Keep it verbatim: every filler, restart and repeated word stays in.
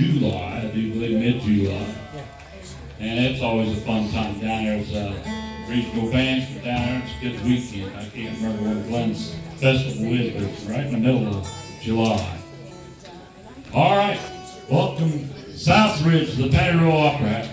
July, I do believe mid-July. And it's always a fun time down there. There's a regional bands from down there. It's a good weekend. I can't remember when Glenn's festival is, but it's right in the middle of July. All right, welcome Southridge to the Pennyroyal Opera House.